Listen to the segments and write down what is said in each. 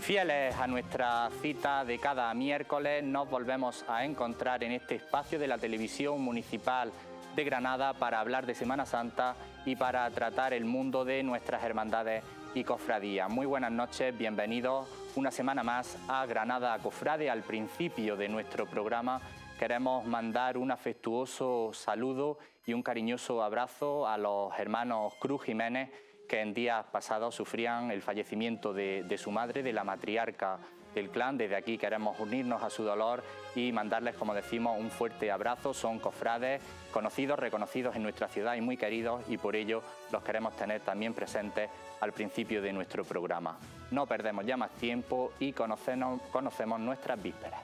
Fieles a nuestra cita de cada miércoles, nos volvemos a encontrar en este espacio de la televisión municipal de Granada para hablar de Semana Santa y para tratar el mundo de nuestras hermandades y cofradías. Muy buenas noches, bienvenidos una semana más a Granada Cofrade. Al principio de nuestro programa queremos mandar un afectuoso saludo y un cariñoso abrazo a los hermanos Cruz Jiménez, que en días pasados sufrían el fallecimiento de su madre, de la matriarca del clan. Desde aquí queremos unirnos a su dolor y mandarles, como decimos, un fuerte abrazo. Son cofrades conocidos, reconocidos en nuestra ciudad y muy queridos, y por ello los queremos tener también presentes al principio de nuestro programa. No perdemos ya más tiempo y conocemos nuestras vísperas.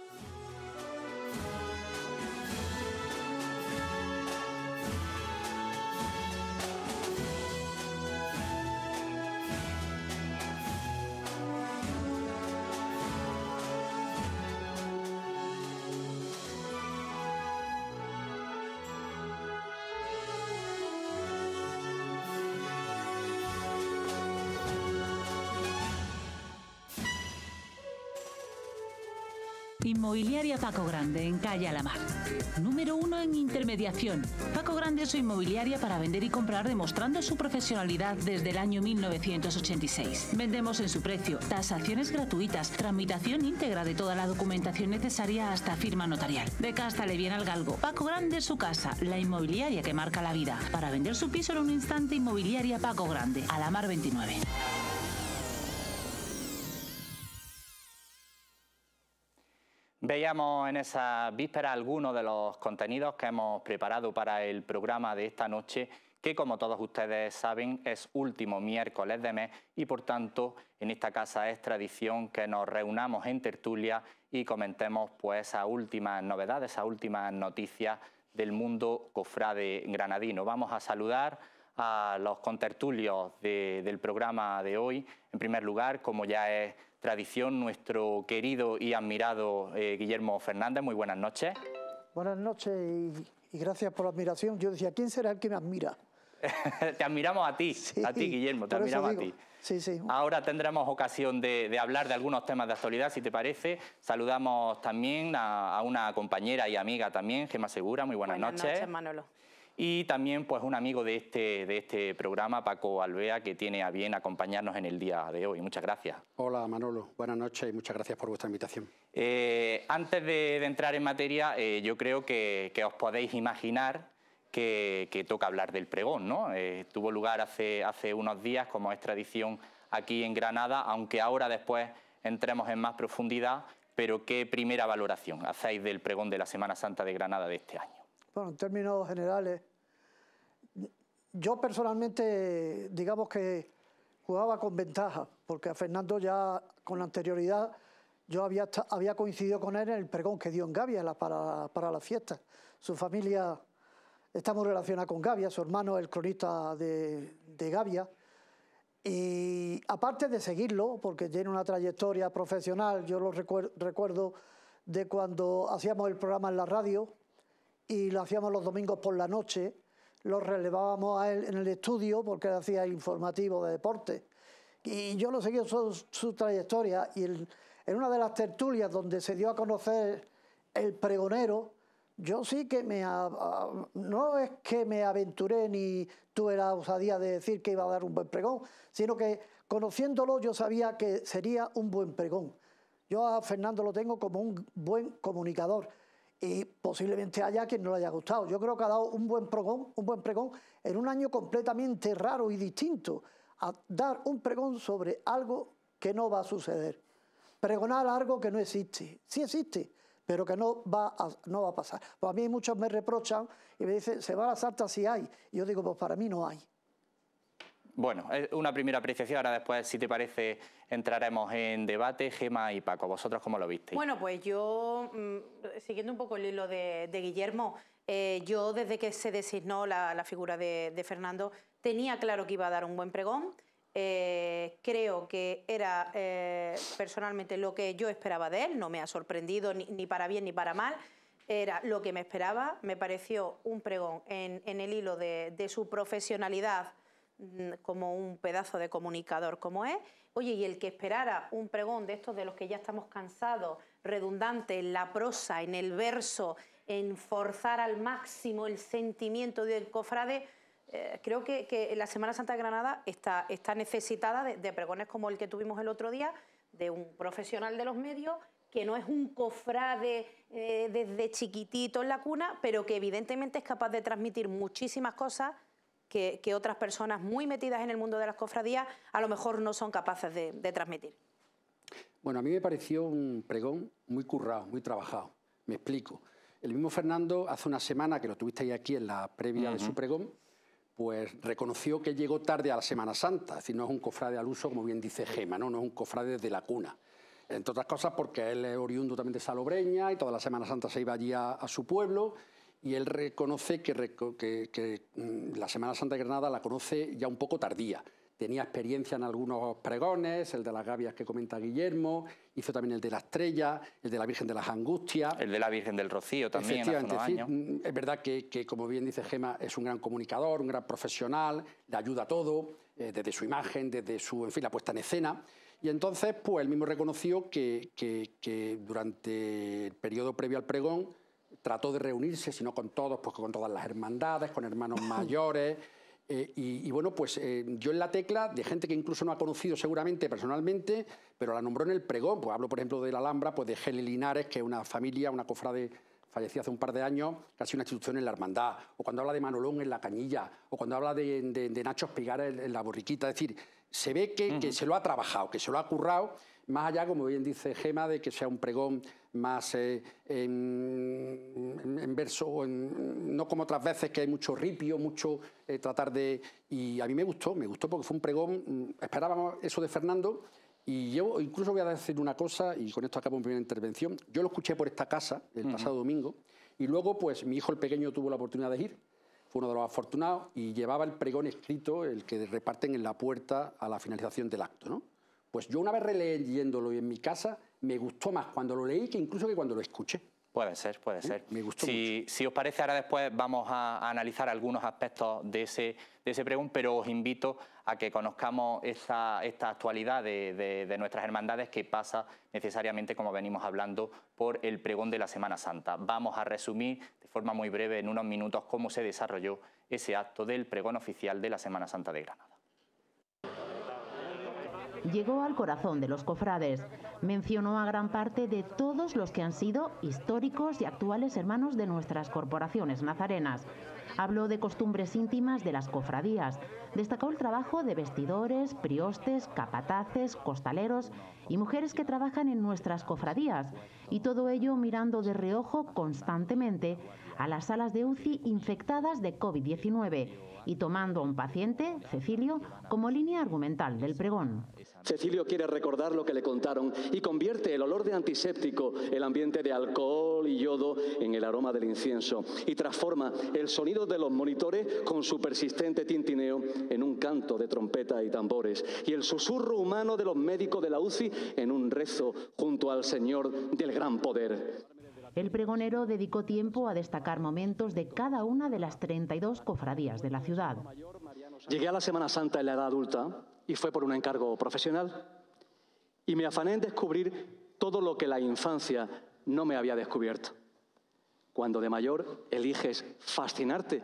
Inmobiliaria Paco Grande, en calle Alamar. Número 1 en intermediación. Paco Grande es su inmobiliaria para vender y comprar, demostrando su profesionalidad desde el año 1986. Vendemos en su precio, tasaciones gratuitas, tramitación íntegra de toda la documentación necesaria hasta firma notarial. De Casta le viene al galgo. Paco Grande es su casa, la inmobiliaria que marca la vida. Para vender su piso en un instante, Inmobiliaria Paco Grande, Alamar 29. Veíamos en esas vísperas algunos de los contenidos que hemos preparado para el programa de esta noche, que, como todos ustedes saben, es último miércoles de mes y, por tanto, en esta casa es tradición que nos reunamos en tertulia y comentemos pues esas últimas novedades, esas últimas noticias del mundo cofrade granadino. Vamos a saludar a los contertulios del programa de hoy. En primer lugar, como ya es tradición, nuestro querido y admirado Guillermo Fernández. Muy buenas noches. Buenas noches y gracias por la admiración. Yo decía, ¿quién será el que me admira? Te admiramos a ti, sí, Guillermo, te admiramos a ti. Sí, sí. Ahora tendremos ocasión de hablar de algunos temas de actualidad, si te parece. Saludamos también a una compañera y amiga también, Gemma Segura. Muy buenas noches. Buenas noches, Manolo. Y también pues un amigo de este programa, Paco Alvea, que tiene a bien acompañarnos en el día de hoy. Muchas gracias. Hola Manolo, buenas noches y muchas gracias por vuestra invitación. Antes de entrar en materia, yo creo que os podéis imaginar que toca hablar del pregón, ¿no? Tuvo lugar hace unos días, como es tradición aquí en Granada, aunque ahora después entremos en más profundidad, pero ¿qué primera valoración hacéis del pregón de la Semana Santa de Granada de este año? Bueno, en términos generales, yo personalmente, digamos que jugaba con ventaja, porque a Fernando ya con anterioridad yo había coincidido con él en el pregón que dio en Gavia para la fiesta. Su familia está muy relacionada con Gavia, su hermano es el cronista de Gavia. Y aparte de seguirlo, porque tiene una trayectoria profesional, yo lo recuerdo de cuando hacíamos el programa en la radio y lo hacíamos los domingos por la noche, lo relevábamos a él en el estudio porque él hacía el informativo de deporte. Y yo lo seguí su trayectoria y en una de las tertulias donde se dio a conocer el pregonero, yo sí que no es que me aventuré ni tuve la osadía de decir que iba a dar un buen pregón, sino que conociéndolo yo sabía que sería un buen pregón. Yo a Fernando lo tengo como un buen comunicador y posiblemente haya quien no le haya gustado. Yo creo que ha dado un buen pregón en un año completamente raro y distinto, a dar un pregón sobre algo que no va a suceder. Pregonar algo que no existe. Sí existe, pero que no va a pasar. Pues a mí muchos me reprochan y me dicen, Semana Santa sí hay. Y yo digo, pues para mí no hay. Bueno, es una primera apreciación, ahora después, si te parece, entraremos en debate. Gemma y Paco, ¿vosotros cómo lo visteis? Bueno, pues yo, siguiendo un poco el hilo de Guillermo, yo desde que se designó la figura de Fernando, tenía claro que iba a dar un buen pregón. Creo que era personalmente lo que yo esperaba de él, no me ha sorprendido ni para bien ni para mal. Era lo que me esperaba, me pareció un pregón en el hilo de su profesionalidad, como un pedazo de comunicador como es. Oye, y el que esperara un pregón de estos de los que ya estamos cansados, redundante en la prosa, en el verso, en forzar al máximo el sentimiento del cofrade, creo que la Semana Santa de Granada está necesitada de pregones como el que tuvimos el otro día, de un profesional de los medios, que no es un cofrade desde chiquitito en la cuna, pero que evidentemente es capaz de transmitir muchísimas cosas que otras personas muy metidas en el mundo de las cofradías a lo mejor no son capaces de transmitir. Bueno, a mí me pareció un pregón muy currado, muy trabajado. Me explico. El mismo Fernando, hace una semana que lo tuvisteis aquí en la previa de su pregón, pues reconoció que llegó tarde a la Semana Santa. Es decir, no es un cofrade al uso, como bien dice Gema, no es un cofrade desde la cuna. Entre otras cosas porque él es oriundo también de Salobreña y toda la Semana Santa se iba allí a su pueblo, y él reconoce que la Semana Santa de Granada la conoce ya un poco tardía. Tenía experiencia en algunos pregones, el de las gavias que comenta Guillermo, hizo también el de la Estrella, el de la Virgen de las Angustias. El de la Virgen del Rocío también, hace unos años. Es verdad que, como bien dice Gema, es un gran comunicador, un gran profesional, le ayuda a todo, desde su imagen, desde su, en fin, la puesta en escena. Y entonces, pues él mismo reconoció que durante el periodo previo al pregón trató de reunirse, si no con todos, pues con todas las hermandades, con hermanos mayores. Y bueno, pues yo en la tecla de gente que incluso no ha conocido seguramente personalmente, pero la nombró en el pregón. Pues hablo, por ejemplo, de la Alhambra, pues de Geli Linares, que es una familia, una cofrade fallecida hace un par de años, casi una institución en la hermandad. O cuando habla de Manolón en la Cañilla, o cuando habla de Nacho Espigar en la Borriquita. Es decir, se ve que se lo ha trabajado, que se lo ha currado, más allá, como bien dice Gema, de que sea un pregón más en verso, no como otras veces que hay mucho ripio, mucho tratar de... Y a mí me gustó porque fue un pregón, esperábamos eso de Fernando, y yo incluso voy a decir una cosa, y con esto acabo mi primera intervención. Yo lo escuché por esta casa el pasado domingo, y luego pues mi hijo el pequeño tuvo la oportunidad de ir, fue uno de los afortunados, y llevaba el pregón escrito, el que reparten en la puerta a la finalización del acto, ¿no? Pues yo una vez releyéndolo en mi casa, me gustó más cuando lo leí que incluso que cuando lo escuché. Puede ser, puede ser. Me gustó mucho. Si os parece, ahora después vamos a analizar algunos aspectos de ese pregón, pero os invito a que conozcamos esta actualidad de nuestras hermandades, que pasa necesariamente, como venimos hablando, por el pregón de la Semana Santa. Vamos a resumir de forma muy breve, en unos minutos, cómo se desarrolló ese acto del pregón oficial de la Semana Santa de Granada. Llegó al corazón de los cofrades. Mencionó a gran parte de todos los que han sido históricos y actuales hermanos de nuestras corporaciones nazarenas. Habló de costumbres íntimas de las cofradías. Destacó el trabajo de vestidores, priostes, capataces, costaleros y mujeres que trabajan en nuestras cofradías. Y todo ello mirando de reojo constantemente a las salas de UCI infectadas de COVID-19 y tomando a un paciente, Cecilio, como línea argumental del pregón. Cecilio quiere recordar lo que le contaron y convierte el olor de antiséptico, el ambiente de alcohol y yodo, en el aroma del incienso, y transforma el sonido de los monitores con su persistente tintineo en un canto de trompeta y tambores, y el susurro humano de los médicos de la UCI en un rezo junto al Señor del gran poder. El pregonero dedicó tiempo a destacar momentos de cada una de las 32 cofradías de la ciudad. Llegué a la Semana Santa en la edad adulta y fue por un encargo profesional, y me afané en descubrir todo lo que la infancia no me había descubierto. Cuando de mayor eliges fascinarte,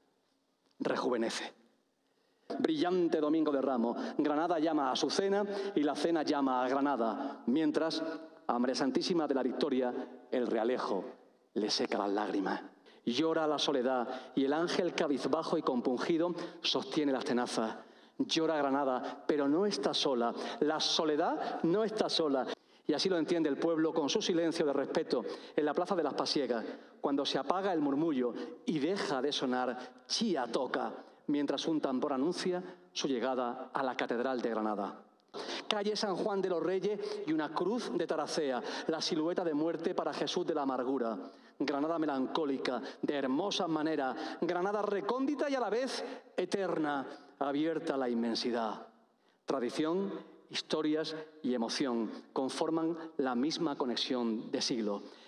rejuvenece. Brillante domingo de Ramos, Granada llama a su cena y la cena llama a Granada, mientras a María Santísima de la Victoria el realejo le seca las lágrimas. Llora la soledad y el ángel cabizbajo y compungido sostiene las tenazas. Llora Granada, pero no está sola. La soledad no está sola. Y así lo entiende el pueblo con su silencio de respeto en la plaza de las Pasiegas, cuando se apaga el murmullo y deja de sonar Chía toca, mientras un tambor anuncia su llegada a la Catedral de Granada. Calle San Juan de los Reyes y una cruz de Taracea, la silueta de muerte para Jesús de la Amargura. Granada melancólica, de hermosas maneras, Granada recóndita y a la vez eterna, abierta a la inmensidad. Tradición, historias y emoción conforman la misma conexión de siglo.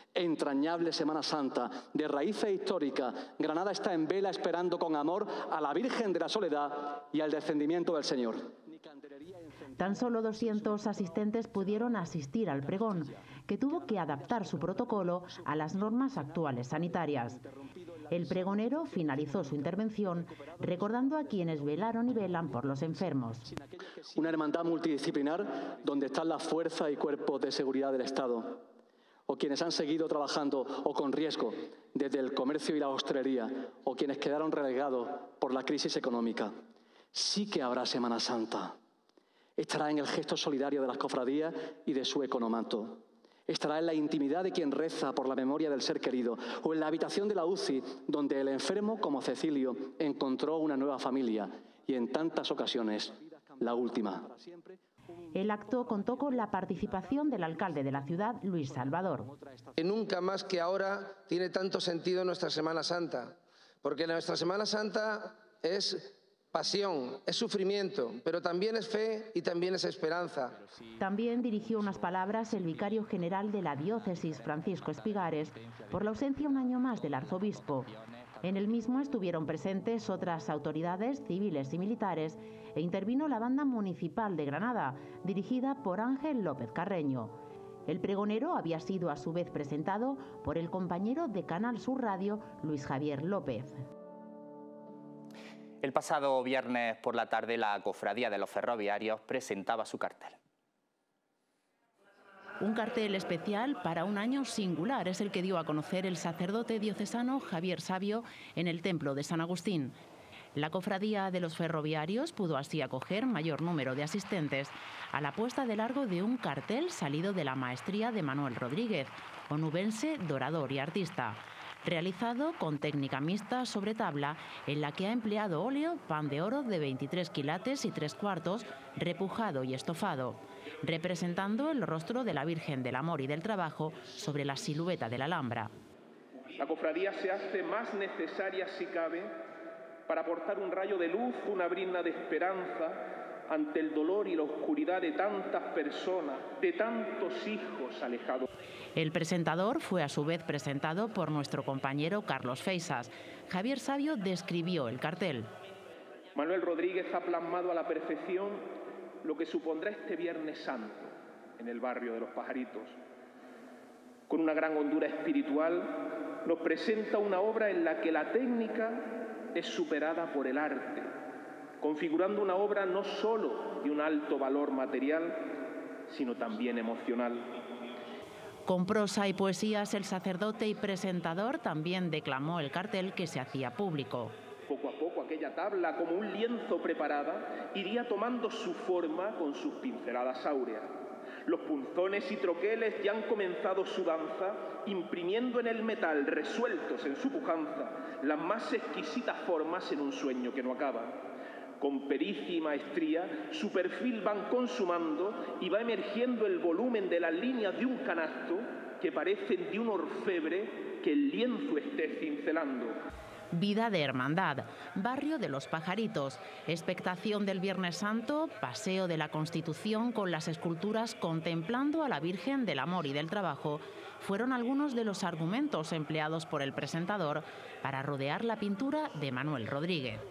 Entrañable Semana Santa, de raíces históricas, Granada está en vela esperando con amor a la Virgen de la Soledad y al descendimiento del Señor. Tan solo 200 asistentes pudieron asistir al pregón, que tuvo que adaptar su protocolo a las normas actuales sanitarias. El pregonero finalizó su intervención recordando a quienes velaron y velan por los enfermos. Una hermandad multidisciplinar donde están las fuerzas y cuerpos de seguridad del Estado, o quienes han seguido trabajando o con riesgo desde el comercio y la hostelería, o quienes quedaron relegados por la crisis económica. Sí que habrá Semana Santa. Estará en el gesto solidario de las cofradías y de su economato. Estará en la intimidad de quien reza por la memoria del ser querido, o en la habitación de la UCI, donde el enfermo, como Cecilio, encontró una nueva familia, y en tantas ocasiones, la última. El acto contó con la participación del alcalde de la ciudad, Luis Salvador. Nunca más que ahora tiene tanto sentido nuestra Semana Santa, porque nuestra Semana Santa es pasión, es sufrimiento, pero también es fe y también es esperanza. También dirigió unas palabras el vicario general de la diócesis, Francisco Espigares, por la ausencia un año más del arzobispo. En el mismo estuvieron presentes otras autoridades civiles y militares e intervino la banda municipal de Granada, dirigida por Ángel López Carreño. El pregonero había sido a su vez presentado por el compañero de Canal Sur Radio, Luis Javier López. El pasado viernes por la tarde la Cofradía de los Ferroviarios presentaba su cartel. Un cartel especial para un año singular es el que dio a conocer el sacerdote diocesano Javier Sabio en el Templo de San Agustín. La Cofradía de los Ferroviarios pudo así acoger mayor número de asistentes a la puesta de largo de un cartel salido de la maestría de Manuel Rodríguez, onubense, dorador y artista, realizado con técnica mixta sobre tabla en la que ha empleado óleo, pan de oro de 23 quilates y 3/4, repujado y estofado, representando el rostro de la Virgen del Amor y del Trabajo sobre la silueta de la Alhambra. La cofradía se hace más necesaria si cabe para aportar un rayo de luz, una brizna de esperanza ante el dolor y la oscuridad de tantas personas, de tantos hijos alejados. El presentador fue a su vez presentado por nuestro compañero Carlos Feisas. Javier Sabio describió el cartel. Manuel Rodríguez ha plasmado a la perfección lo que supondrá este Viernes Santo en el barrio de Los Pajaritos. Con una gran hondura espiritual nos presenta una obra en la que la técnica es superada por el arte, configurando una obra no solo de un alto valor material, sino también emocional. Con prosa y poesías, el sacerdote y presentador también declamó el cartel que se hacía público. Poco a poco aquella tabla, como un lienzo preparada, iría tomando su forma con sus pinceladas áureas. Los punzones y troqueles ya han comenzado su danza, imprimiendo en el metal, resueltos en su pujanza, las más exquisitas formas en un sueño que no acaba. Con pericia y maestría, su perfil van consumando y va emergiendo el volumen de las líneas de un canasto que parecen de un orfebre que el lienzo esté cincelando. Vida de hermandad, barrio de Los Pajaritos, expectación del Viernes Santo, paseo de la Constitución con las esculturas contemplando a la Virgen del Amor y del Trabajo, fueron algunos de los argumentos empleados por el presentador para rodear la pintura de Manuel Rodríguez.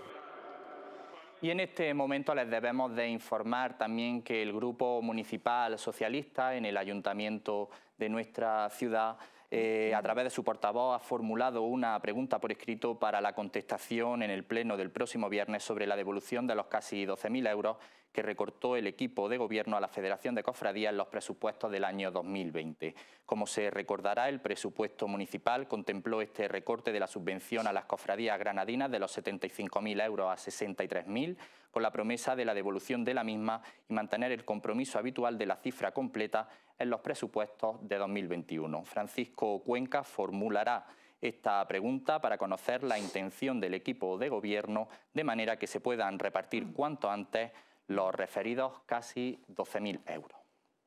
Y en este momento les debemos de informar también que el Grupo Municipal Socialista en el Ayuntamiento de nuestra ciudad, a través de su portavoz, ha formulado una pregunta por escrito para la contestación en el Pleno del próximo viernes sobre la devolución de los casi 12.000 euros que recortó el equipo de gobierno a la Federación de Cofradías en los presupuestos del año 2020. Como se recordará, el presupuesto municipal contempló este recorte de la subvención a las cofradías granadinas de los 75.000 euros a 63.000, con la promesa de la devolución de la misma y mantener el compromiso habitual de la cifra completa en los presupuestos de 2021. Francisco Cuenca formulará esta pregunta para conocer la intención del equipo de gobierno de manera que se puedan repartir cuanto antes los referidos casi 12.000 euros.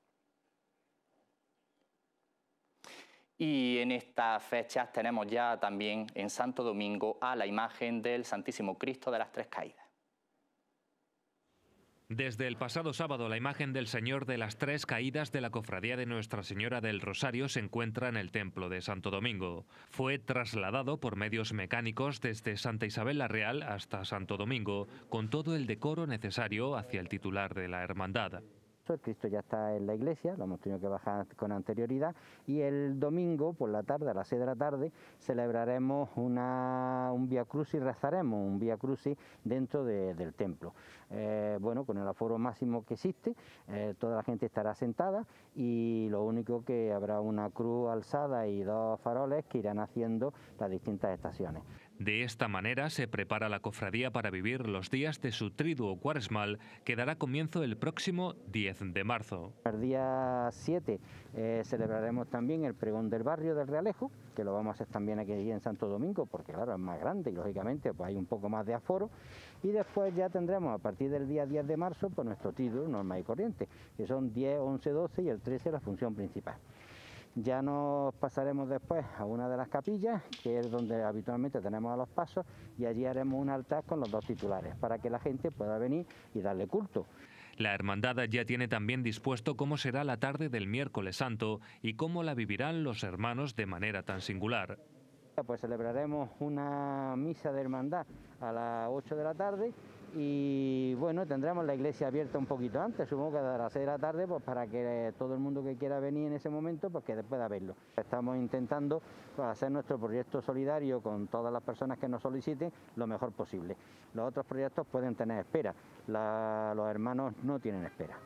Y en estas fechas tenemos ya también en Santo Domingo a la imagen del Santísimo Cristo de las Tres Caídas. Desde el pasado sábado, la imagen del Señor de las Tres Caídas de la Cofradía de Nuestra Señora del Rosario se encuentra en el Templo de Santo Domingo. Fue trasladado por medios mecánicos desde Santa Isabel la Real hasta Santo Domingo, con todo el decoro necesario hacia el titular de la hermandad. El Cristo ya está en la iglesia, lo hemos tenido que bajar con anterioridad, y el domingo por la tarde, a las 6 de la tarde, celebraremos un Vía Crucis, rezaremos un Vía Crucis dentro del templo. Bueno, con el aforo máximo que existe, toda la gente estará sentada y lo único que habrá una cruz alzada y 2 faroles que irán haciendo las distintas estaciones. De esta manera se prepara la cofradía para vivir los días de su triduo cuaresmal, que dará comienzo el próximo 10 de marzo. El día 7 celebraremos también el pregón del barrio del Realejo, que lo vamos a hacer también aquí en Santo Domingo, porque claro, es más grande y lógicamente pues hay un poco más de aforo. Y después ya tendremos a partir del día 10 de marzo pues nuestro triduo normal y corriente, que son 10, 11, 12 y el 13 la función principal. Ya nos pasaremos después a una de las capillas, que es donde habitualmente tenemos a los pasos, y allí haremos un altar con los 2 titulares, para que la gente pueda venir y darle culto. La hermandad ya tiene también dispuesto cómo será la tarde del miércoles santo y cómo la vivirán los hermanos de manera tan singular. Pues celebraremos una misa de hermandad a las 8 de la tarde y bueno, tendremos la iglesia abierta un poquito antes, supongo que a las 6 de la tarde, pues para que todo el mundo que quiera venir en ese momento pues que pueda verlo. Estamos intentando hacer nuestro proyecto solidario con todas las personas que nos soliciten lo mejor posible. Los otros proyectos pueden tener espera, los hermanos no tienen espera.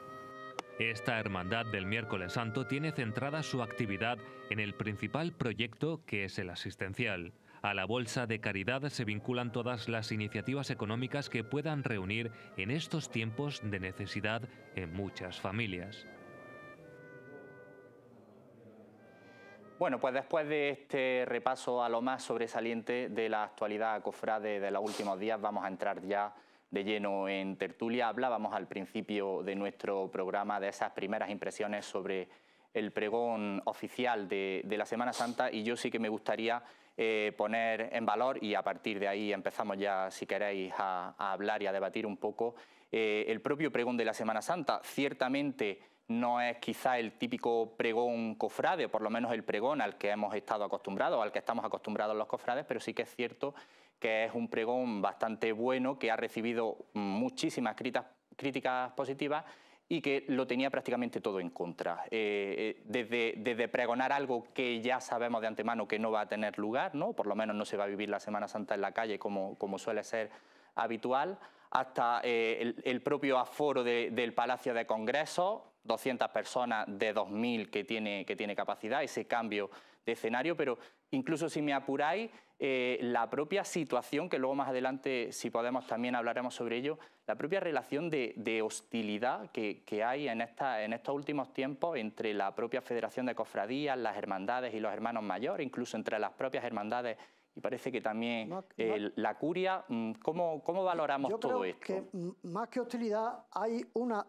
Esta hermandad del miércoles santo tiene centrada su actividad en el principal proyecto, que es el asistencial. A la bolsa de caridad se vinculan todas las iniciativas económicas que puedan reunir en estos tiempos de necesidad en muchas familias. Bueno, pues después de este repaso a lo más sobresaliente de la actualidad cofrade de los últimos días, vamos a entrar ya de lleno en tertulia. Hablábamos al principio de nuestro programa de esas primeras impresiones sobre el pregón oficial de la Semana Santa, y yo sí que me gustaría poner en valor, y a partir de ahí empezamos ya, si queréis, a hablar y a debatir un poco, el propio pregón de la Semana Santa. Ciertamente no es quizá el típico pregón cofrade, por lo menos el pregón al que hemos estado acostumbrados, al que estamos acostumbrados los cofrades, pero sí que es cierto que es un pregón bastante bueno, que ha recibido muchísimas críticas positivas y que lo tenía prácticamente todo en contra. Desde pregonar algo que ya sabemos de antemano que no va a tener lugar, ¿no? Por lo menos no se va a vivir la Semana Santa en la calle como suele ser habitual, hasta el propio aforo del Palacio de Congresos, 200 personas de 2.000 que tiene capacidad, ese cambio de escenario, pero incluso si me apuráis, la propia situación, que luego más adelante, si podemos, también hablaremos sobre ello, la propia relación de hostilidad que hay en estos últimos tiempos entre la propia Federación de Cofradías, las hermandades y los hermanos mayores, incluso entre las propias hermandades, y parece que también la curia. ¿Cómo valoramos todo esto? Yo creo que más que hostilidad hay una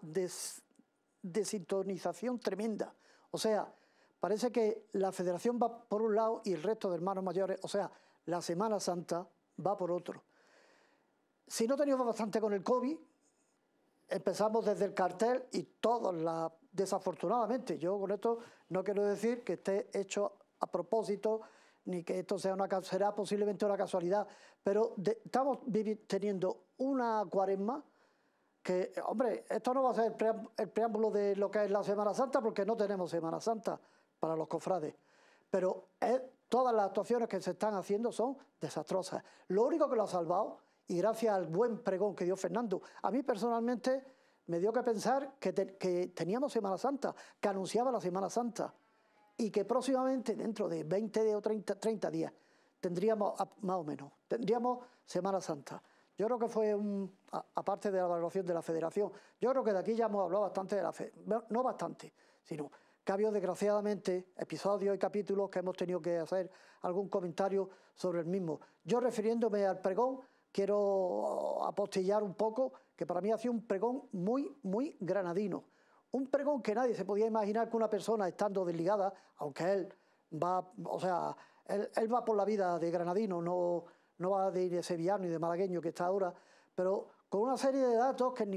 desintonización tremenda. O sea, parece que la Federación va por un lado y el resto de hermanos mayores, o sea, la Semana Santa va por otro. Si no teníamos bastante con el COVID, empezamos desde el cartel y todos, desafortunadamente, yo con esto no quiero decir que esté hecho a propósito, ni que esto será posiblemente una casualidad, pero estamos teniendo una cuaresma que, hombre, esto no va a ser el preámbulo de lo que es la Semana Santa, porque no tenemos Semana Santa para los cofrades, pero todas las actuaciones que se están haciendo son desastrosas. Lo único que lo ha salvado, y gracias al buen pregón que dio Fernando, a mí personalmente me dio que pensar que teníamos Semana Santa, que anunciaba la Semana Santa, y que próximamente, dentro de 20 o 30 días, tendríamos, más o menos, tendríamos Semana Santa. Yo creo que fue, aparte de la valoración de la Federación, yo creo que de aquí ya hemos hablado bastante de la Federación, no bastante, sino que ha habido desgraciadamente episodios y capítulos que hemos tenido que hacer algún comentario sobre el mismo. Yo, refiriéndome al pregón, quiero apostillar un poco que para mí ha sido un pregón muy, muy granadino. Un pregón que nadie se podía imaginar que una persona estando desligada, aunque él va, o sea, él va por la vida de granadino, no va de sevillano y de malagueño que está ahora, pero con una serie de datos que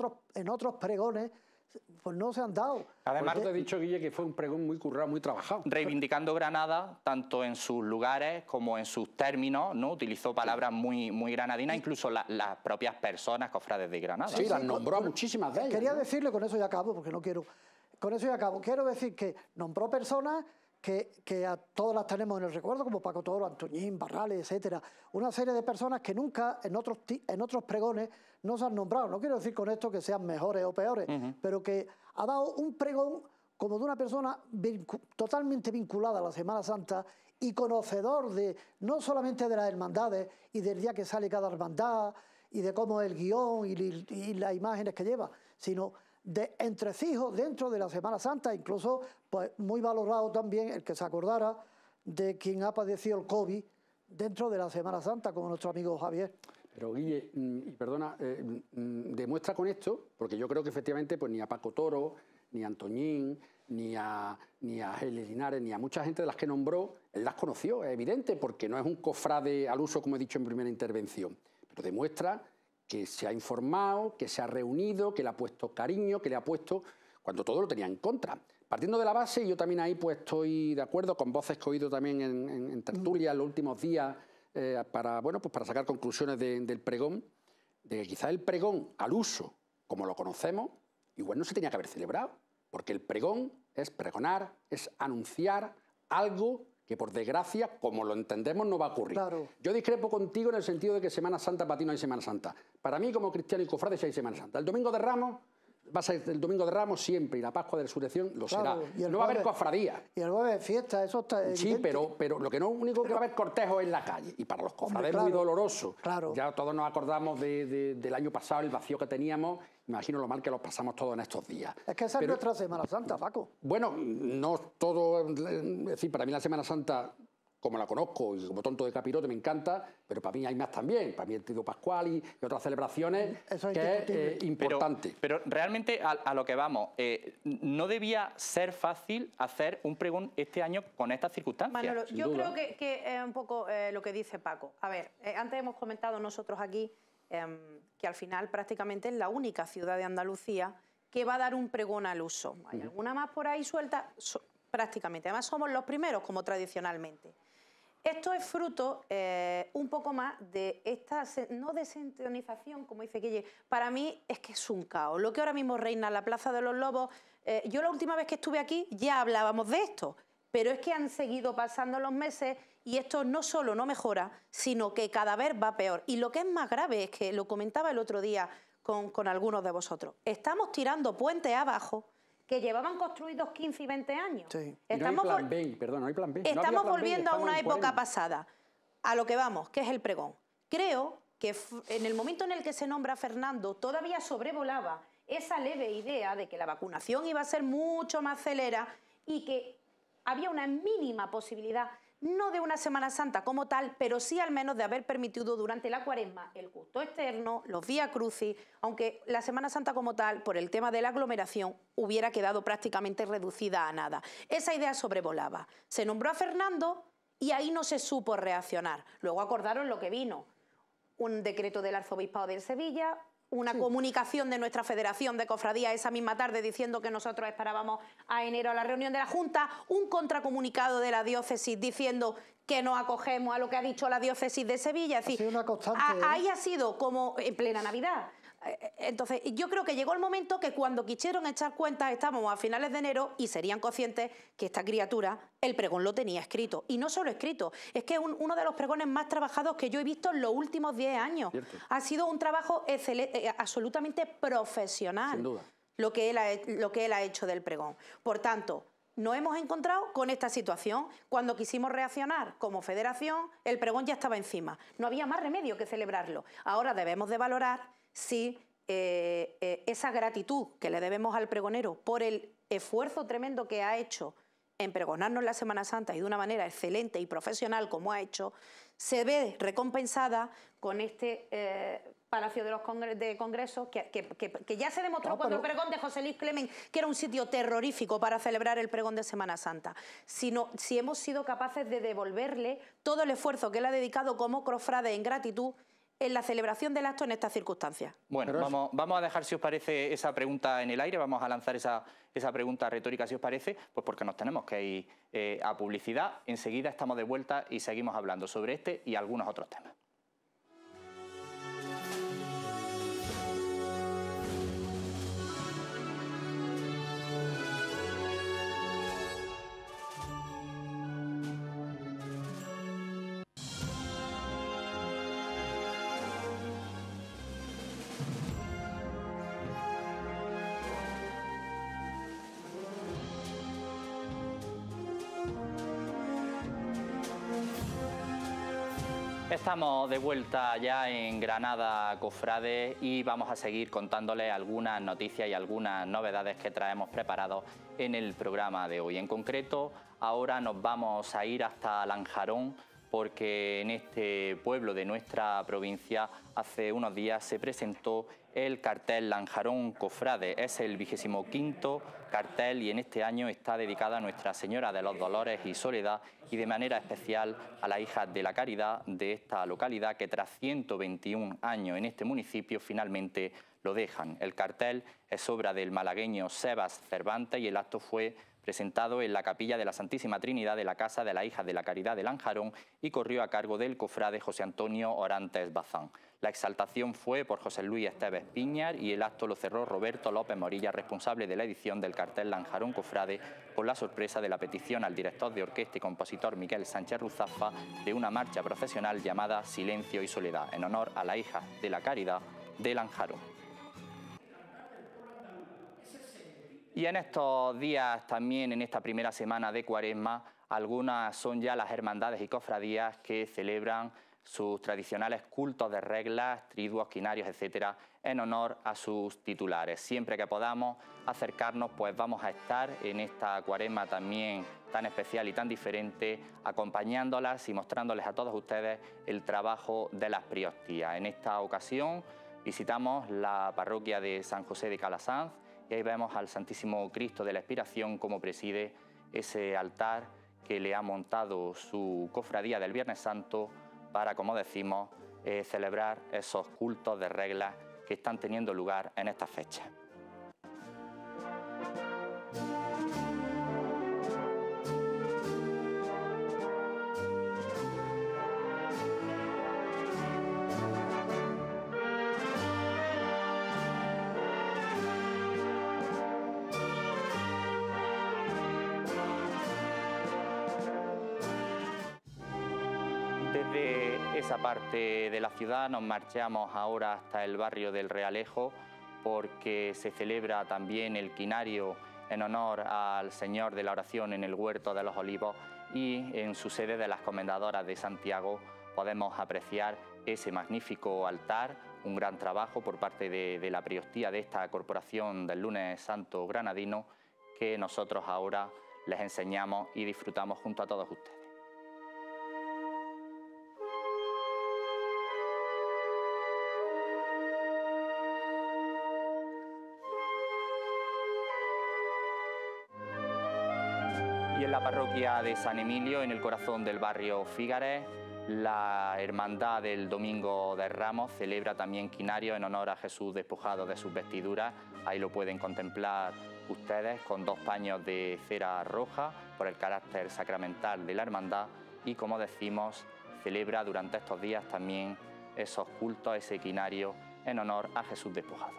en otros pregones pues no se han dado. Además, te he dicho, Guille, que fue un pregón muy currado, muy trabajado. Reivindicando Granada, tanto en sus lugares como en sus términos, ¿no? Utilizó palabras muy granadinas, incluso las propias personas cofrades de Granada. Sí, las nombró a muchísimas de ellas. Quería decirle, con eso ya acabo, porque no quiero... Con eso ya acabo. Quiero decir que nombró personas que a todas las tenemos en el recuerdo, como Paco Toro, Antoñín, Barrales, etcétera. Una serie de personas que nunca en otros pregones no se han nombrado. No quiero decir con esto que sean mejores o peores, pero que ha dado un pregón como de una persona totalmente vinculada a la Semana Santa y conocedor de no solamente de las hermandades y del día que sale cada hermandad y de cómo es el guión y las imágenes que lleva, sino de entresijos dentro de la Semana Santa, incluso pues, muy valorado también el que se acordara de quien ha padecido el COVID dentro de la Semana Santa, como nuestro amigo Javier. Pero Guille, y perdona, demuestra con esto, porque yo creo que efectivamente pues ni a Paco Toro, ni a Antoñín, ni a Geli Linares, ni a mucha gente de las que nombró, él las conoció, es evidente, porque no es un cofrade al uso, como he dicho en primera intervención, pero demuestra que se ha informado, que se ha reunido, que le ha puesto cariño, que le ha puesto, cuando todo lo tenía en contra. Partiendo de la base, yo también ahí pues estoy de acuerdo con voces que he oído también en tertulia en los últimos días para sacar conclusiones del pregón, de que quizás el pregón al uso, como lo conocemos, igual no se tenía que haber celebrado, porque el pregón es pregonar, es anunciar algo que por desgracia, como lo entendemos, no va a ocurrir. Claro. Yo discrepo contigo en el sentido de que Semana Santa para ti no hay Semana Santa. Para mí, como cristiano y cofrade, sí hay Semana Santa. El Domingo de Ramos va a ser el Domingo de Ramos siempre, y la Pascua de Resurrección lo será. No va a haber cofradía. Y el jueves de fiesta, eso está evidente. Sí, pero lo que no único que va a haber cortejo en la calle. Y para los cofrades es muy doloroso. Claro. Ya todos nos acordamos del año pasado, el vacío que teníamos. Imagino lo mal que los pasamos todos en estos días. Es que esa es nuestra Semana Santa, Paco. Bueno, no todo... Es decir, para mí la Semana Santa, como la conozco y como tonto de capirote, me encanta, pero para mí hay más también. Para mí el Triduo Pascual y otras celebraciones, eso que es importante. Pero realmente a lo que vamos, ¿no debía ser fácil hacer un pregón este año con estas circunstancias? Manolo, yo creo que es un poco lo que dice Paco. A ver, antes hemos comentado nosotros aquí que al final prácticamente es la única ciudad de Andalucía que va a dar un pregón al uso. Hay alguna más por ahí suelta, prácticamente. Además somos los primeros, como tradicionalmente. Esto es fruto un poco más de esta, no desentonización, como dice Guille, para mí es que es un caos. Lo que ahora mismo reina en la Plaza de los Lobos, yo la última vez que estuve aquí ya hablábamos de esto, pero es que han seguido pasando los meses y esto no solo no mejora, sino que cada vez va peor. Y lo que es más grave es que, lo comentaba el otro día con algunos de vosotros, estamos tirando puentes abajo que llevaban construidos 15 y 20 años. Sí. Estamos no hay plan B, perdón, no hay plan B. Estamos volviendo a una época pasada. A lo que vamos, que es el pregón. Creo que en el momento en el que se nombra a Fernando, todavía sobrevolaba esa leve idea de que la vacunación iba a ser mucho más celera y que había una mínima posibilidad, no de una Semana Santa como tal, pero sí al menos de haber permitido durante la Cuaresma el culto externo, los Vía Crucis, aunque la Semana Santa como tal, por el tema de la aglomeración, hubiera quedado prácticamente reducida a nada. Esa idea sobrevolaba. Se nombró a Fernando y ahí no se supo reaccionar. Luego acordaron lo que vino. Un decreto del Arzobispado de Sevilla, una comunicación de nuestra Federación de Cofradías esa misma tarde diciendo que nosotros esperábamos a enero a la reunión de la Junta, un contracomunicado de la diócesis diciendo que nos acogemos a lo que ha dicho la diócesis de Sevilla. Es decir, una constante, ahí ha sido como en plena Navidad. Entonces, yo creo que llegó el momento que cuando quisieron echar cuentas, estábamos a finales de enero y serían conscientes que esta criatura, el pregón lo tenía escrito. Y no solo escrito, es que es uno de los pregones más trabajados que yo he visto en los últimos 10 años. Cierto. Ha sido un trabajo absolutamente profesional. Sin duda. Lo que él ha hecho del pregón. Por tanto, nos hemos encontrado con esta situación. Cuando quisimos reaccionar como federación, el pregón ya estaba encima. No había más remedio que celebrarlo. Ahora debemos de valorar si esa gratitud que le debemos al pregonero por el esfuerzo tremendo que ha hecho en pregonarnos la Semana Santa y de una manera excelente y profesional como ha hecho, se ve recompensada con este Palacio de los Congresos que ya se demostró cuando el pregón de José Luis Clemen que era un sitio terrorífico para celebrar el pregón de Semana Santa. Si hemos sido capaces de devolverle todo el esfuerzo que él ha dedicado como cofrade en gratitud en la celebración del acto en estas circunstancias? Bueno, vamos a dejar, si os parece, esa pregunta en el aire, vamos a lanzar esa pregunta retórica, si os parece, pues porque nos tenemos que ir a publicidad. Enseguida estamos de vuelta y seguimos hablando sobre este y algunos otros temas. Estamos de vuelta ya en Granada, cofrades, y vamos a seguir contándoles algunas noticias y algunas novedades que traemos preparados en el programa de hoy. En concreto, ahora nos vamos a ir hasta Lanjarón, porque en este pueblo de nuestra provincia hace unos días se presentó el cartel Lanjarón Cofrade. Es el 25º cartel y en este año está dedicado a Nuestra Señora de los Dolores y Soledad, y de manera especial a las hijas de la caridad de esta localidad, que tras 121 años en este municipio finalmente lo dejan. El cartel es obra del malagueño Sebas Cervantes y el acto fue presentado en la capilla de la Santísima Trinidad de la Casa de las Hijas de la Caridad de Lanjarón y corrió a cargo del cofrade José Antonio Orantes Bazán. La exaltación fue por José Luis Esteves Piñar y el acto lo cerró Roberto López Morilla, responsable de la edición del cartel Lanjarón Cofrade, con la sorpresa de la petición al director de orquesta y compositor Miguel Sánchez Ruzafa de una marcha procesional llamada Silencio y Soledad, en honor a las hijas de la Caridad de Lanjarón. Y en estos días, también en esta primera semana de Cuaresma, algunas son ya las hermandades y cofradías que celebran sus tradicionales cultos de reglas, triduos, quinarios, etcétera, en honor a sus titulares. Siempre que podamos acercarnos, pues vamos a estar en esta Cuaresma también tan especial y tan diferente, acompañándolas y mostrándoles a todos ustedes el trabajo de las priostías. En esta ocasión visitamos la parroquia de San José de Calasanz, y ahí vemos al Santísimo Cristo de la Expiración como preside ese altar que le ha montado su cofradía del Viernes Santo para, como decimos, celebrar esos cultos de reglas que están teniendo lugar en estas fechas. Desde esa parte de la ciudad nos marchamos ahora hasta el barrio del Realejo, porque se celebra también el quinario en honor al Señor de la Oración en el Huerto de los Olivos, y en su sede de las Comendadoras de Santiago podemos apreciar ese magnífico altar, un gran trabajo por parte de la priostía de esta corporación del Lunes Santo granadino, que nosotros ahora les enseñamos y disfrutamos junto a todos ustedes. Y en la parroquia de San Emilio, en el corazón del barrio Fígares, la Hermandad del Domingo de Ramos celebra también quinario en honor a Jesús despojado de sus vestiduras. Ahí lo pueden contemplar ustedes con 2 paños de cera roja por el carácter sacramental de la hermandad, y, como decimos, celebra durante estos días también esos cultos, ese quinario en honor a Jesús despojado.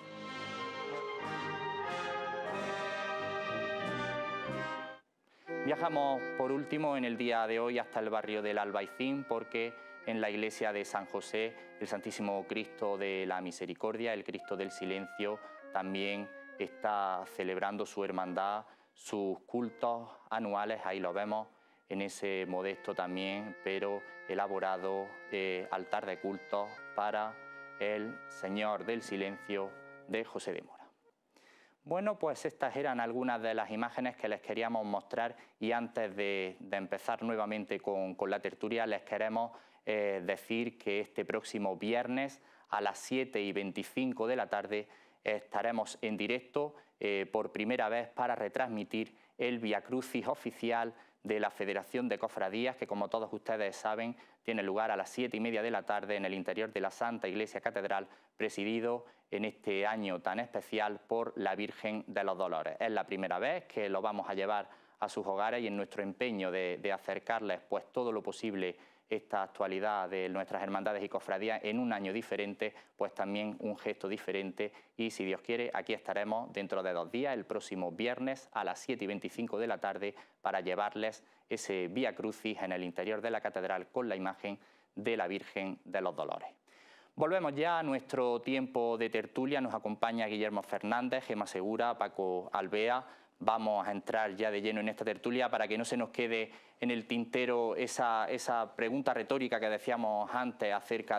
Viajamos por último en el día de hoy hasta el barrio del Albaicín, porque en la iglesia de San José, el Santísimo Cristo de la Misericordia, el Cristo del Silencio, también está celebrando su hermandad, sus cultos anuales. Ahí lo vemos en ese modesto también, pero elaborado altar de cultos para el Señor del Silencio de José de Mora. Bueno, pues estas eran algunas de las imágenes que les queríamos mostrar, y antes de empezar nuevamente con la tertulia, les queremos decir que este próximo viernes a las 7:25 de la tarde estaremos en directo por primera vez para retransmitir el Vía Crucis oficial de la Federación de Cofradías, que como todos ustedes saben, tiene lugar a las 7:30 de la tarde en el interior de la Santa Iglesia Catedral, presidido en este año tan especial por la Virgen de los Dolores. Es la primera vez que lo vamos a llevar a sus hogares y en nuestro empeño de acercarles pues todo lo posible esta actualidad de nuestras hermandades y cofradías en un año diferente, pues también un gesto diferente, y si Dios quiere aquí estaremos dentro de 2 días, el próximo viernes a las 7:25 de la tarde, para llevarles ese Vía Crucis en el interior de la catedral con la imagen de la Virgen de los Dolores. Volvemos ya a nuestro tiempo de tertulia. Nos acompaña Guillermo Fernández, Gema Segura, Paco Alvea. Vamos a entrar ya de lleno en esta tertulia para que no se nos quede en el tintero esa pregunta retórica que decíamos antes acerca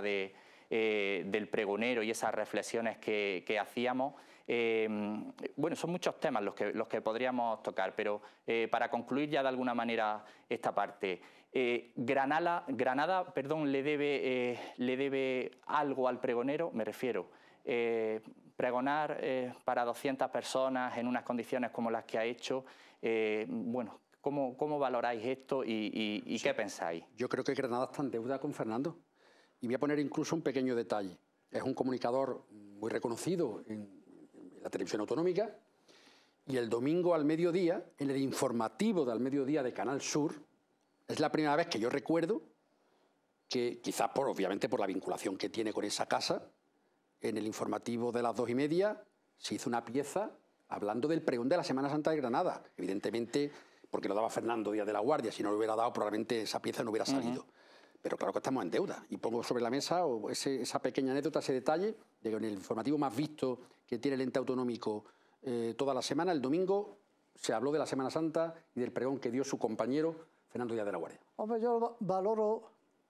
del pregonero y esas reflexiones que hacíamos. Bueno, son muchos temas los que podríamos tocar, pero para concluir ya de alguna manera esta parte, Granada, le debe algo al pregonero, me refiero. Pregonar para 200 personas en unas condiciones como las que ha hecho, bueno, ¿cómo valoráis esto y qué pensáis? Yo creo que Granada está en deuda con Fernando. Y voy a poner incluso un pequeño detalle. Es un comunicador muy reconocido en la televisión autonómica, y el domingo al mediodía, en el informativo del mediodía de Canal Sur, es la primera vez que yo recuerdo que, quizás obviamente por la vinculación que tiene con esa casa, en el informativo de las 2:30 se hizo una pieza hablando del pregón de la Semana Santa de Granada. Evidentemente, porque lo daba Fernando Díaz de la Guardia, si no lo hubiera dado probablemente esa pieza no hubiera salido. Pero claro que estamos en deuda. Y pongo sobre la mesa esa pequeña anécdota, ese detalle, de que en el informativo más visto que tiene el ente autonómico toda la semana, el domingo, se habló de la Semana Santa y del pregón que dio su compañero Fernando Díaz de la Guardia. Hombre, yo valoro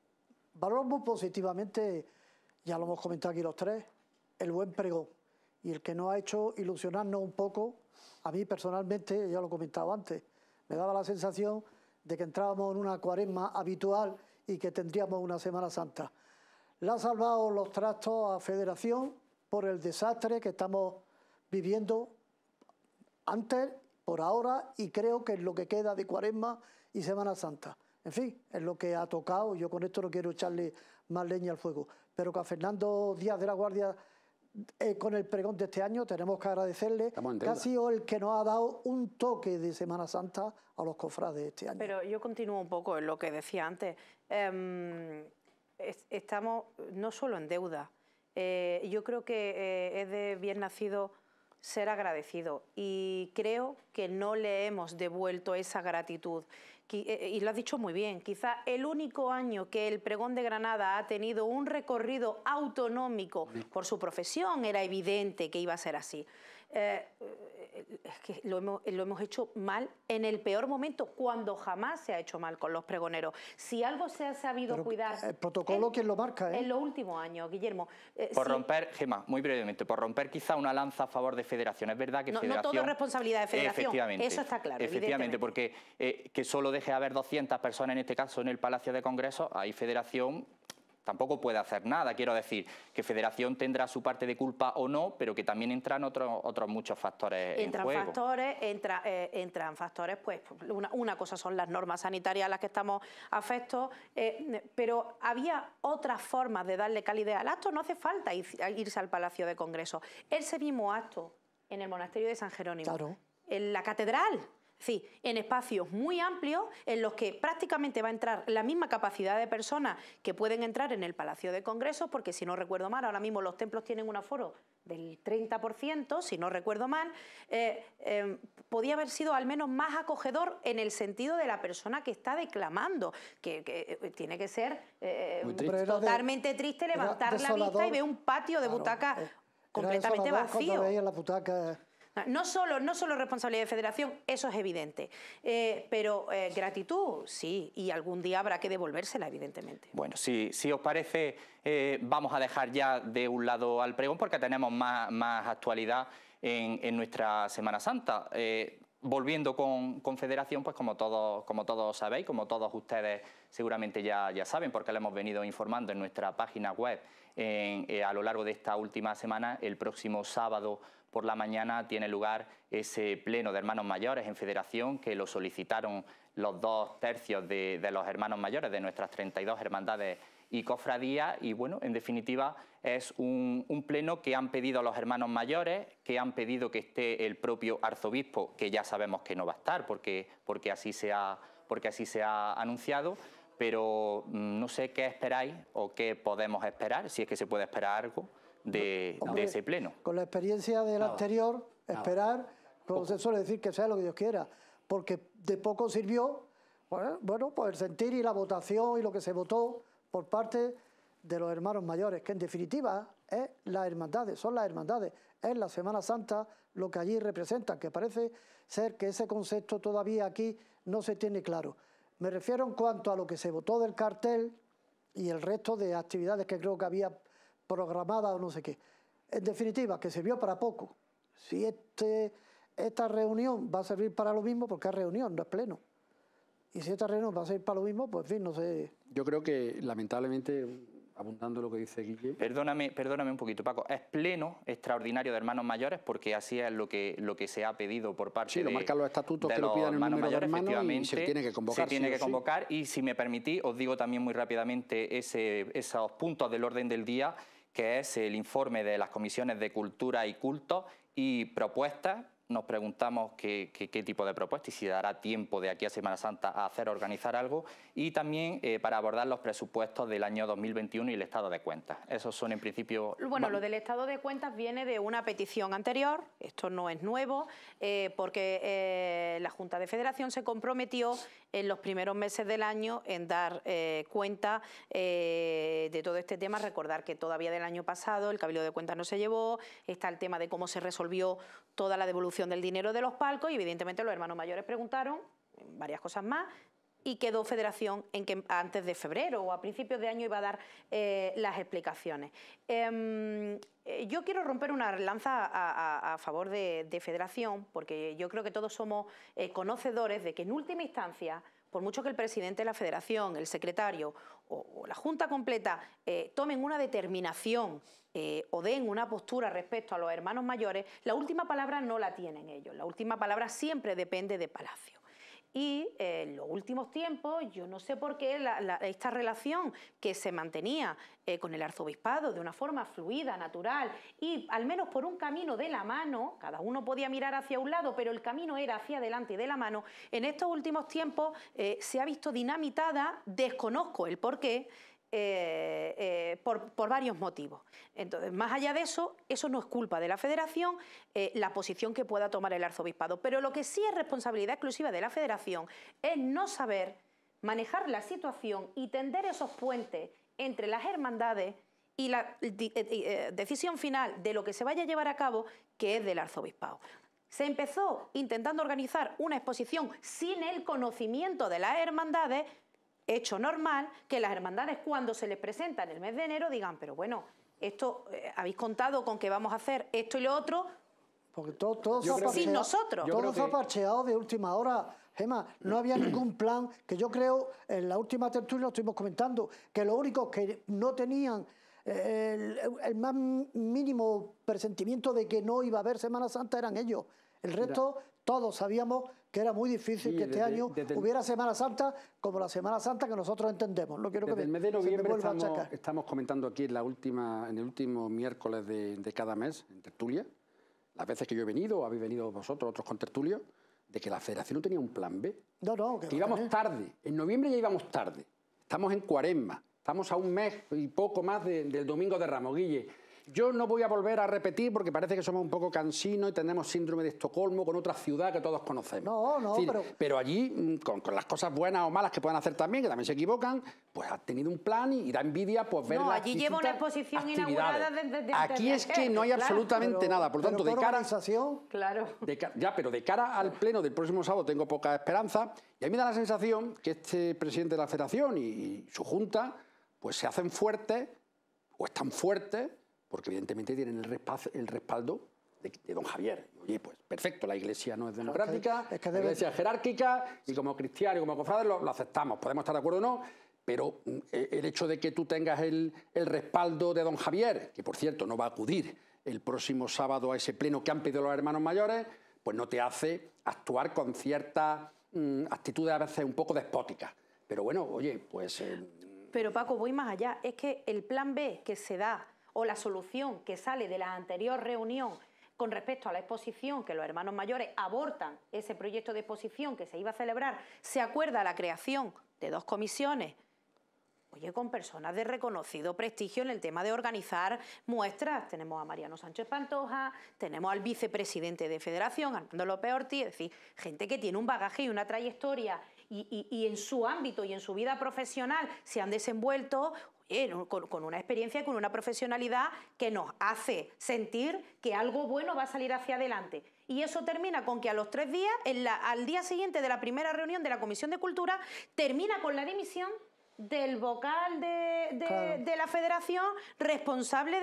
muy positivamente, ya lo hemos comentado aquí los tres, el buen pregón, y el que nos ha hecho ilusionarnos un poco. A mí personalmente, ya lo he comentado antes, me daba la sensación de que entrábamos en una cuaresma habitual y que tendríamos una Semana Santa. Le ha salvado los trastos a Federación por el desastre que estamos viviendo antes, por ahora, y creo que es lo que queda de cuaresma y Semana Santa. En fin, es lo que ha tocado. Yo con esto no quiero echarle más leña al fuego, pero que a Fernando Díaz de la Guardia, con el pregón de este año, tenemos que agradecerle, que ha sido el que nos ha dado un toque de Semana Santa a los cofrades este año. Pero yo continúo un poco en lo que decía antes. Estamos no solo en deuda, yo creo que es de bien nacido ser agradecido, y creo que no le hemos devuelto esa gratitud. Y lo has dicho muy bien, quizá el único año que el pregón de Granada ha tenido un recorrido autonómico por su profesión, era evidente que iba a ser así. Es que lo hemos hecho mal en el peor momento, cuando jamás se ha hecho mal con los pregoneros. Si algo se ha sabido cuidar... El protocolo, ¿quién lo marca? En los últimos años, Guillermo. Por romper, Gema, muy brevemente, por romper quizá una lanza a favor de Federación. Es verdad que Federación... No todo es responsabilidad de Federación, efectivamente, eso está claro. Efectivamente, porque que solo deje haber 200 personas, en este caso en el Palacio de Congresos, ahí Federación tampoco puede hacer nada. Quiero decir que Federación tendrá su parte de culpa o no, pero que también entran otros muchos factores en juego. Entran factores, pues una cosa son las normas sanitarias a las que estamos afectos, pero había otras formas de darle calidad al acto. No hace falta irse al Palacio de Congresos. Ese mismo acto en el monasterio de San Jerónimo, claro, en la catedral. Sí, en espacios muy amplios en los que prácticamente va a entrar la misma capacidad de personas que pueden entrar en el Palacio de Congresos, porque si no recuerdo mal, ahora mismo los templos tienen un aforo del 30%, si no recuerdo mal, podía haber sido al menos más acogedor en el sentido de la persona que está declamando, que tiene que ser totalmente triste levantar la vista y ver un patio de butacas completamente vacío. La butaca... No solo responsabilidad de Federación, eso es evidente, pero gratitud, sí, y algún día habrá que devolvérsela, evidentemente. Bueno, si os parece, vamos a dejar ya de un lado al pregón, porque tenemos más actualidad en nuestra Semana Santa. Volviendo con Federación, pues como todos sabéis, como todos ustedes seguramente ya saben, porque lo hemos venido informando en nuestra página web a lo largo de esta última semana, el próximo sábado por la mañana tiene lugar ese pleno de hermanos mayores en Federación, que lo solicitaron los 2/3 de los hermanos mayores de nuestras 32 hermandades y cofradías, y bueno, en definitiva es un pleno que han pedido los hermanos mayores, que han pedido que esté el propio arzobispo, que ya sabemos que no va a estar porque así se ha anunciado, pero no sé qué esperáis o qué podemos esperar, si es que se puede esperar algo de ese pleno. Con la experiencia del anterior, esperar, como se suele decir, que sea lo que Dios quiera, porque de poco sirvió, bueno, pues el sentir y la votación y lo que se votó por parte de los hermanos mayores, que en definitiva es las hermandades, son las hermandades, es la Semana Santa lo que allí representan, que parece ser que ese concepto todavía aquí no se tiene claro. Me refiero en cuanto a lo que se votó del cartel y el resto de actividades que creo que había programadas o no sé qué. En definitiva, que sirvió para poco. Si esta reunión va a servir para lo mismo, porque es reunión, no es pleno. Y si esta reunión va a servir para lo mismo, pues en fin, no sé. Yo creo que, lamentablemente, abundando lo que dice Guille... Perdóname un poquito, Paco. Es pleno extraordinario de hermanos mayores, porque así es lo que se ha pedido por parte de... Sí, lo marcan los estatutos que lo pidan el número de hermanos y se tiene que convocar. Se tiene que convocar, y si me permitís, os digo también muy rápidamente esos puntos del orden del día, que es el informe de las comisiones de Cultura y Cultos y propuestas. Nos preguntamos qué tipo de propuestas y si dará tiempo de aquí a Semana Santa a organizar algo, y también para abordar los presupuestos del año 2021 y el estado de cuentas. Esos son en principio... Bueno, lo del estado de cuentas viene de una petición anterior, esto no es nuevo, porque la Junta de Federación se comprometió en los primeros meses del año en dar cuenta de todo este tema. Recordar que todavía del año pasado el Cabildo de Cuentas no se llevó, está el tema de cómo se resolvió toda la devolución del dinero de los palcos, y evidentemente los hermanos mayores preguntaron varias cosas más, y quedó Federación en que antes de febrero o a principios de año iba a dar las explicaciones. Yo quiero romper una lanza a favor de Federación, porque yo creo que todos somos conocedores de que en última instancia, por mucho que el presidente de la Federación, el secretario o la Junta completa tomen una determinación o den una postura respecto a los hermanos mayores, la última palabra no la tienen ellos, la última palabra siempre depende de Palacio. Y en los últimos tiempos, yo no sé por qué esta relación que se mantenía con el arzobispado de una forma fluida, natural, y al menos por un camino de la mano, cada uno podía mirar hacia un lado, pero el camino era hacia adelante y de la mano, en estos últimos tiempos se ha visto dinamitada, desconozco el porqué, por varios motivos. Entonces, más allá de eso no es culpa de la Federación, la posición que pueda tomar el arzobispado. Pero lo que sí es responsabilidad exclusiva de la Federación es no saber manejar la situación y tender esos puentes entre las hermandades y la decisión final de lo que se vaya a llevar a cabo, que es del arzobispado. Se empezó intentando organizar una exposición sin el conocimiento de las hermandades, hecho normal que las hermandades, cuando se les presenta en el mes de enero, digan, pero bueno, esto habéis contado con que vamos a hacer esto y lo otro, porque todo sin nosotros. Todo se ha parcheado de última hora, Gemma. No había ningún plan, que yo creo, en la última tertulia lo estuvimos comentando, que los únicos que no tenían el más mínimo presentimiento de que no iba a haber Semana Santa eran ellos. El resto, todos sabíamos que era muy difícil que este año hubiera Semana Santa como la Semana Santa que nosotros entendemos. No quiero desde el mes de noviembre estamos comentando aquí en el último miércoles de cada mes, en tertulia, las veces que yo he venido, o habéis venido vosotros, otros con tertulio, de que la Federación no tenía un plan B. Que íbamos tarde. En noviembre ya íbamos tarde. Estamos en Cuaresma. Estamos a un mes y poco más del Domingo de Ramos, Guille. Yo no voy a volver a repetir porque parece que somos un poco cansinos y tenemos síndrome de Estocolmo con otra ciudad que todos conocemos. Pero allí, con las cosas buenas o malas que puedan hacer también, que también se equivocan, pues ha tenido un plan y da envidia pues ver las allí lleva una exposición inaugurada desde aquí es que no hay absolutamente nada. Por lo tanto, de cara... Claro. Pero de cara al pleno del próximo sábado tengo poca esperanza, y a mí me da la sensación que este presidente de la Federación y su Junta pues se hacen fuertes, o están fuertes, porque evidentemente tienen el respaldo de don Javier. Oye, pues perfecto, la Iglesia no es democrática, la Iglesia es jerárquica, y como cristianos y como cofrades lo aceptamos. Podemos estar de acuerdo o no, pero el hecho de que tú tengas el respaldo de don Javier, que por cierto no va a acudir el próximo sábado a ese pleno que han pedido los hermanos mayores, pues no te hace actuar con cierta actitudes a veces un poco despóticas. Pero bueno, oye, pues... Pero Paco, voy más allá. Es que el plan B que se da, o la solución que sale de la anterior reunión con respecto a la exposición, que los hermanos mayores abortan ese proyecto de exposición que se iba a celebrar, se acuerda la creación de 2 comisiones, oye, con personas de reconocido prestigio en el tema de organizar muestras. Tenemos a Mariano Sánchez Pantoja, tenemos al vicepresidente de Federación, Armando López Ortiz, es decir, gente que tiene un bagaje y una trayectoria y en su ámbito y en su vida profesional se han desenvuelto con una experiencia y con una profesionalidad que nos hace sentir que algo bueno va a salir hacia adelante. Y eso termina con que a los 3 días, al día siguiente de la primera reunión de la Comisión de Cultura, termina con la dimisión del vocal de la Federación responsable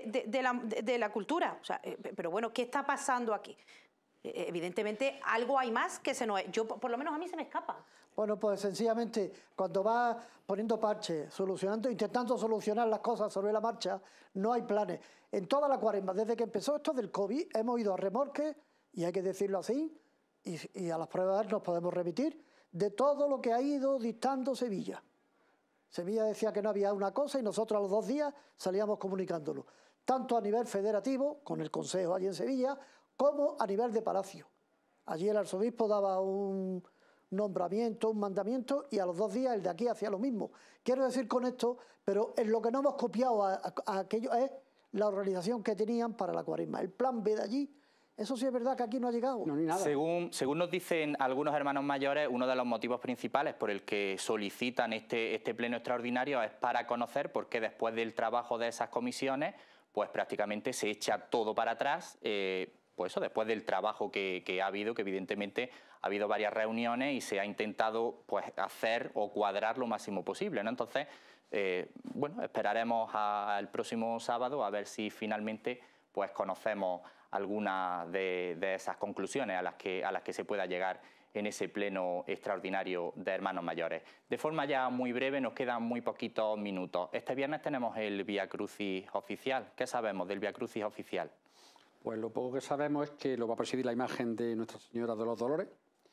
de la cultura. O sea, pero bueno, ¿qué está pasando aquí? Evidentemente algo hay más que se nos... Yo, por lo menos a mí se me escapa. Bueno, pues sencillamente, cuando vas poniendo parches, intentando solucionar las cosas sobre la marcha, no hay planes. En toda la Cuaresma, desde que empezó esto del COVID, hemos ido a remorque, y hay que decirlo así, y a las pruebas nos podemos remitir, de todo lo que ha ido dictando Sevilla. Sevilla decía que no había una cosa y nosotros a los 2 días salíamos comunicándolo. Tanto a nivel federativo, con el Consejo allí en Sevilla, como a nivel de Palacio. Allí el arzobispo daba un nombramiento, un mandamiento, y a los 2 días el de aquí hacía lo mismo. Quiero decir con esto, pero en lo que no hemos copiado a aquello es la organización que tenían para la Cuaresma. El plan B de allí, eso sí es verdad que aquí no ha llegado. No, ni nada. Según nos dicen algunos hermanos mayores, uno de los motivos principales por el que solicitan este pleno extraordinario es para conocer por qué después del trabajo de esas comisiones, pues prácticamente se echa todo para atrás. Pues eso, después del trabajo que ha habido, que evidentemente ha habido varias reuniones y se ha intentado pues hacer o cuadrar lo máximo posible, ¿no? Entonces, bueno, esperaremos al próximo sábado a ver si finalmente pues conocemos algunas de esas conclusiones a las que se pueda llegar en ese pleno extraordinario de hermanos mayores. De forma ya muy breve, nos quedan muy poquitos minutos. Este viernes tenemos el Vía Crucis oficial. ¿Qué sabemos del Vía Crucis oficial? Pues lo poco que sabemos es que lo va a presidir la imagen de Nuestra Señora de los Dolores,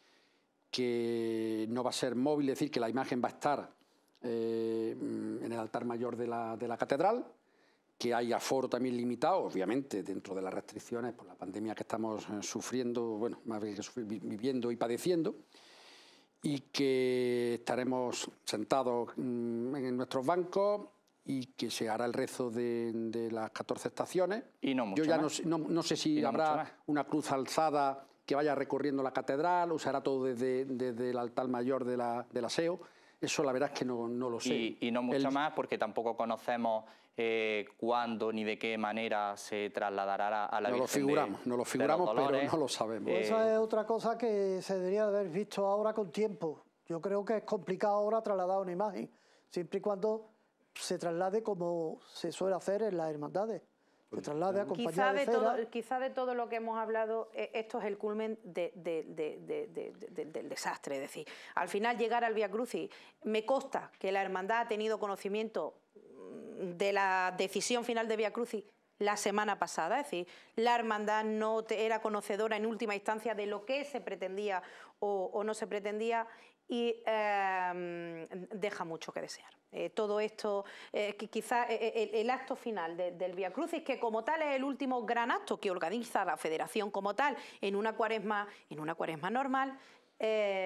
que no va a ser móvil, es decir, que la imagen va a estar en el altar mayor de la catedral, que hay aforo también limitado, obviamente, dentro de las restricciones por la pandemia que estamos sufriendo, bueno, más bien que viviendo y padeciendo, y que estaremos sentados en nuestros bancos y que se hará el rezo de las 14 estaciones. Y no mucho Yo ya más. no sé si habrá una cruz alzada que vaya recorriendo la catedral, o será todo desde el altar mayor del aseo. Eso la verdad es que no lo sé. Y no mucho más, porque tampoco conocemos cuándo ni de qué manera se trasladará a la Virgen de los Dolores. Nos lo figuramos, pero no lo sabemos. Pues esa es otra cosa que se debería haber visto ahora con tiempo. Yo creo que es complicado ahora trasladar una imagen, siempre y cuando se traslade como se suele hacer en las hermandades. Se traslade acompañada de cera. Quizá de todo lo que hemos hablado, esto es el culmen del desastre. Es decir, al final llegar al Vía Crucis, me consta que la hermandad ha tenido conocimiento de la decisión final de Vía Crucis la semana pasada, es decir, la hermandad no era conocedora en última instancia de lo que se pretendía o no se pretendía, y deja mucho que desear. Todo esto, quizá el acto final del Vía Crucis, que como tal es el último gran acto que organiza la Federación como tal en una cuaresma normal, Sí,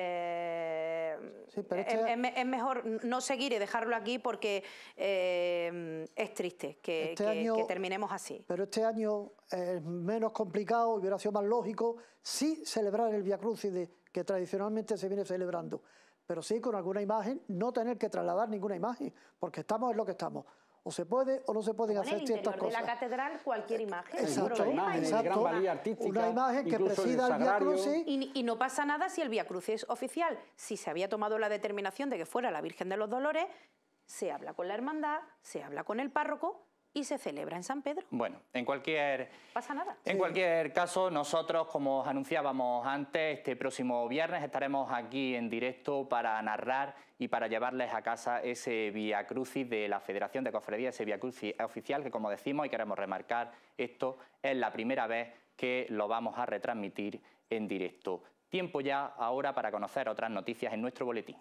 pero es mejor no seguir y dejarlo aquí, porque es triste que terminemos así. Pero este año es menos complicado, hubiera sido más lógico sí celebrar el Vía Crucis que tradicionalmente se viene celebrando, pero sí con alguna imagen, no tener que trasladar ninguna imagen, porque estamos en lo que estamos. O se puede o no se pueden hacer ciertas cosas. En la catedral cualquier imagen. Exacto, de gran valía artística, una imagen que presida el Vía Crucis. Y no pasa nada si el Vía Crucis es oficial. Si se había tomado la determinación de que fuera la Virgen de los Dolores, se habla con la hermandad, se habla con el párroco y se celebra en San Pedro. Bueno, en cualquier... Pasa nada. En cualquier caso, nosotros, como os anunciábamos antes, este próximo viernes estaremos aquí en directo para narrar y para llevarles a casa ese Vía Crucis de la Federación de Cofradías, ese Vía Crucis oficial que, como decimos y queremos remarcar, esto es la primera vez que lo vamos a retransmitir en directo. Tiempo ya ahora para conocer otras noticias en nuestro boletín.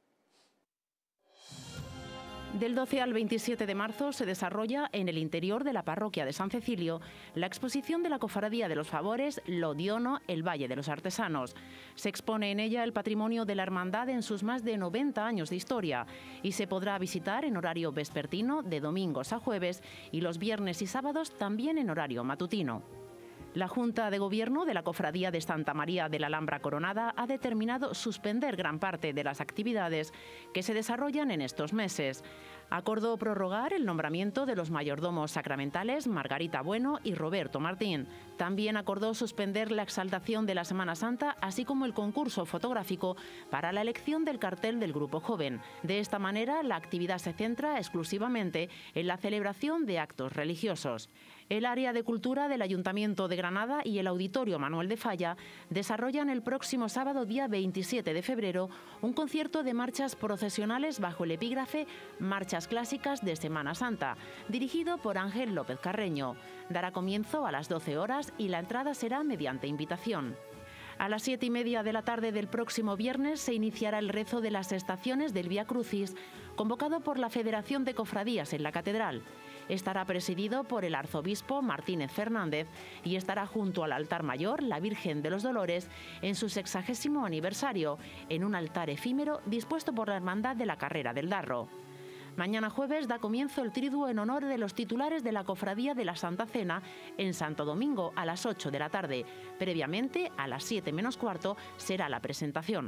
Del 12 al 27 de marzo se desarrolla en el interior de la parroquia de San Cecilio la exposición de la Cofradía de los Favores Lodiono, el Valle de los Artesanos. Se expone en ella el patrimonio de la hermandad en sus más de 90 años de historia y se podrá visitar en horario vespertino de domingos a jueves y los viernes y sábados también en horario matutino. La Junta de Gobierno de la Cofradía de Santa María de la Alhambra Coronada ha determinado suspender gran parte de las actividades que se desarrollan en estos meses. Acordó prorrogar el nombramiento de los mayordomos sacramentales Margarita Bueno y Roberto Martín. También acordó suspender la exaltación de la Semana Santa, así como el concurso fotográfico para la elección del cartel del Grupo Joven. De esta manera, la actividad se centra exclusivamente en la celebración de actos religiosos. El área de cultura del Ayuntamiento de Granada y el Auditorio Manuel de Falla desarrollan el próximo sábado, día 27 de febrero, un concierto de marchas procesionales bajo el epígrafe Marchas Clásicas de Semana Santa, dirigido por Ángel López Carreño. Dará comienzo a las 12 horas y la entrada será mediante invitación. A las 7:30 de la tarde del próximo viernes se iniciará el rezo de las estaciones del Vía Crucis, convocado por la Federación de Cofradías en la Catedral. Estará presidido por el arzobispo Martínez Fernández y estará junto al altar mayor la Virgen de los Dolores en su 60º aniversario, en un altar efímero dispuesto por la Hermandad de la Carrera del Darro. Mañana jueves da comienzo el triduo en honor de los titulares de la Cofradía de la Santa Cena en Santo Domingo a las 8 de la tarde. Previamente, a las 7 menos cuarto, será la presentación.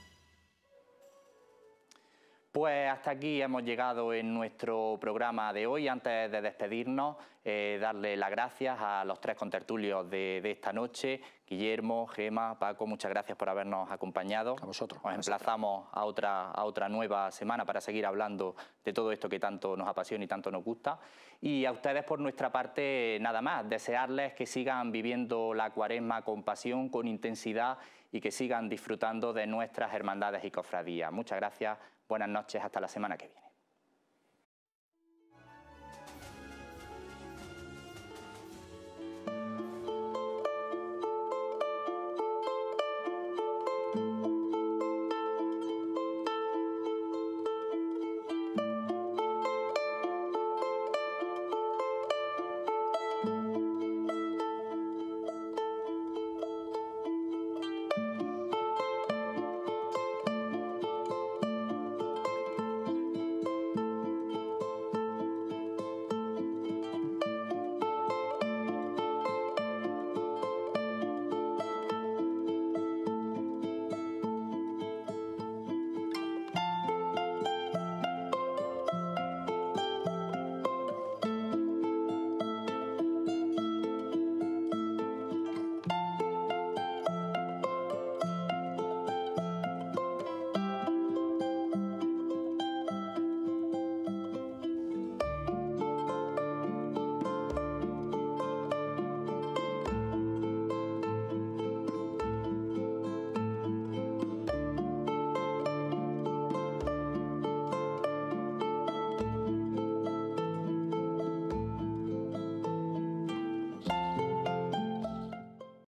Pues hasta aquí hemos llegado en nuestro programa de hoy. Antes de despedirnos, darle las gracias a los tres contertulios de esta noche. Guillermo, Gema, Paco, muchas gracias por habernos acompañado. A vosotros. Os emplazamos a otra nueva semana para seguir hablando de todo esto que tanto nos apasiona y tanto nos gusta. Y a ustedes, por nuestra parte, nada más. Desearles que sigan viviendo la Cuaresma con pasión, con intensidad y que sigan disfrutando de nuestras hermandades y cofradías. Muchas gracias. Buenas noches, hasta la semana que viene.